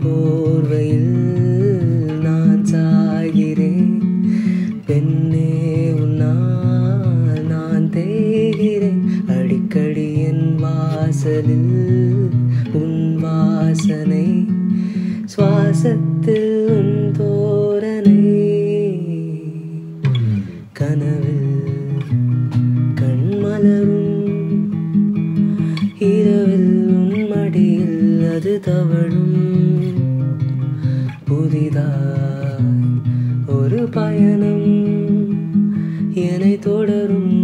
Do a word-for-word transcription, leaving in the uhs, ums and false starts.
போர்வையில் நான் சாய்கிறேன். பெண்ணே உன்னால் நான் தேய்கிறேன். அடிக்கடி என் வாசலில் உன் வாசனை, சுவாசத்தில் உன் தோரணை. கனவில் கண்மலரும் இரவில் உன் மடியில் அது தவழும். புதிதாய் ஒரு பயணம் என்னை தொடரும்.